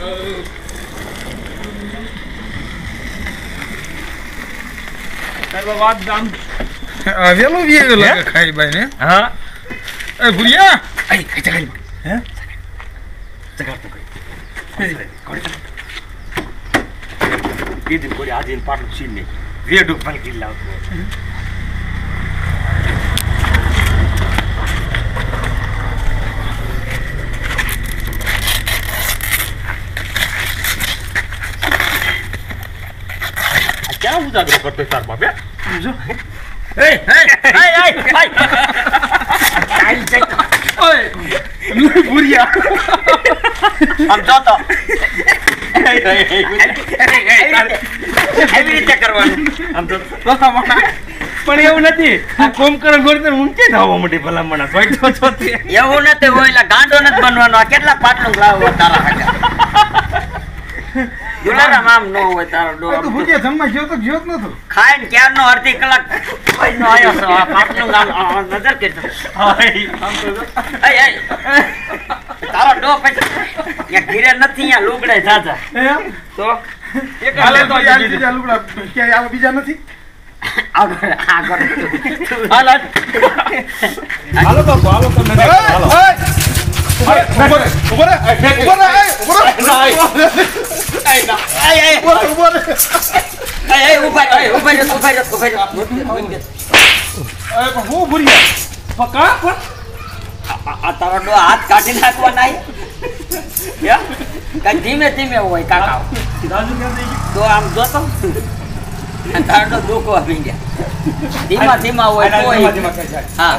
વાત ગામ આવેલો વિયેલો લાગે ખાઈ ભાઈ ને હા એ ભુરિયા આઈ ચગાઈ હે ચગાડ તો કઈ કોડી કીધું કોડી આજે પાટલું સીન ને વેડુક ભલ ગિલ્લા આવતો क्या उजागर करते तार बाबे समझो ए टाइम चेक ओए बुरिया हम जाता એવી રીતે કરવાનું આમ તો પણ એવું નથી આ કોમકરણ ગોરતે ઊંચે ધાવવા માટે ભલામણા સોઈતો છોતે એવું નથી ઓયલા ગાંડો નથી બનવાનો આ કેટલા પાટલું લાવવા તારા હાજા દુલારા નામ નો હોય તારો ડો તો ભુજિયા જમવા ગયો તો ગયો જ નતો ખાઈને ક્યારનો અડધી કલાક કોઈનો આયો છે આ પાટલું નામ નજર કે હાય આમ તો એ તારો ડો પછી યા ઘીરે નથી યા લુગડે જાજા એમ તો એક હાલે તો યાર બીજા લુગડા કે આવા બીજા નથી આગળ હાલો તો હાલો તો નજર હાલો ઉપર હાથ કાઢી નાખવાના ધીમે ધીમે હોય કાકા તો આમ જોતો તારો દુઃખ આપી ગયા ધીમા ધીમા હોય હા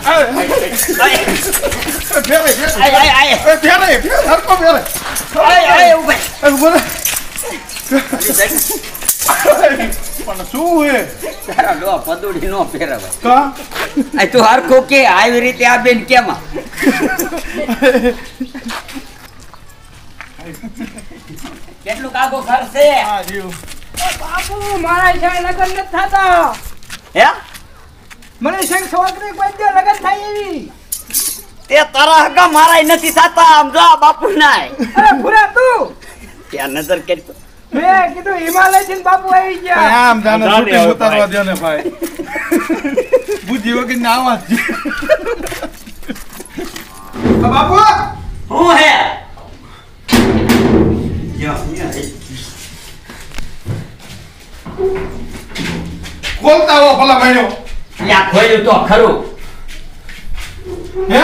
પદુડી નો ફેરવે તું હરખું કે આવી રીતે આ બેન કેમાં કેટલું કાગો ખર્ચે બાપુ મારા સંગ લગન નથી થતા હે મને સંગ છોકરી કોઈ દે લગન થાય એવી તે તારા હગા મારાય નથી થતા આમ જો બાપુ નાય અરે ભૂરા તું ત્યાં નજર કરતો મેં કીધું હિમાલય થી બાપુ આવી ગયા આમ જાને છૂટી ઉતારવા દે ને ભાઈ બુદ્ધિ વગર ના આવાજ બાપુ હું હે બોલતા હો ભલા ભાઈઓ યા ખોલ્યું તો ખરું હે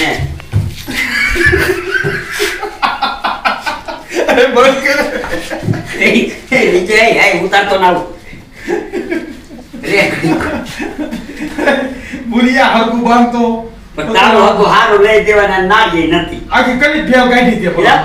અરે બોલ કે નીચે ઉતારતો ના રે ભુરિયા હરકુ બાંધતો પણ તારો હગો હારું લઈ દેવાના ના ગઈ નથી આખી કલી ભેવ કાઢી દે ભલા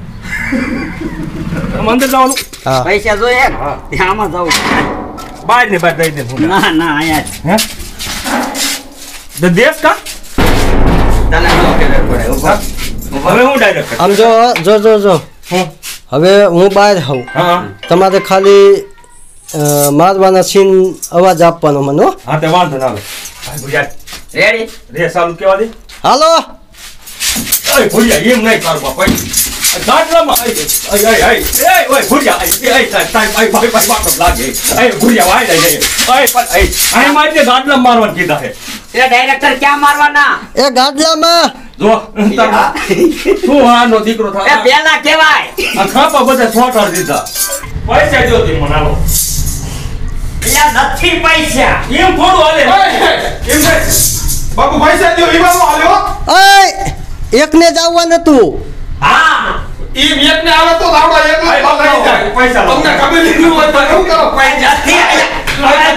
મંદિર જવાનું પૈસા જોઈએ ત્યાં આમાં જવું બહાર ને બહાર દઈ દે ના ના અહીંયા હે દેશ કા તને નો ખબર પડે ઉભા હવે હું ડાયરેક્ટ આમ જો હવે હું બહાર હોઉં તમારે ખાલી મારવાના સીન અવાજ આપવાનો મને હા તે વાંધો ના આવે ભાઈ ગુજરાત રેડી રે ચાલુ કેવા દે હાલો ઓય ભુરિયા એમ નહીં કર બાપા ગાડલામાં ઓય ભુરિયા ભાઈ બાપ લાગે ભુરિયા વાય જાય પણ આય મારી ગાડલા મારવા કીધા હે એ ડાયરેક્ટર ક્યાં મારવાના એ ગાડલામાં જો તું આનો દીકરો થા એ પેલા કહેવાય આ ખાપા બધા છોટાડ દીધા પૈસા જો તી મનાલો યા નથી પૈસા એમ થોડું હાલે એમ છે બાપુ પૈસા દો ઈવાનો હાલ્યો ઓય એકને જ આવવાનું તું હા ઈ એકને આવે તો આવડો એકલો લઈ જાય પૈસા તમને ખબર નહીં હોય તો એવું કરો પૈસા થી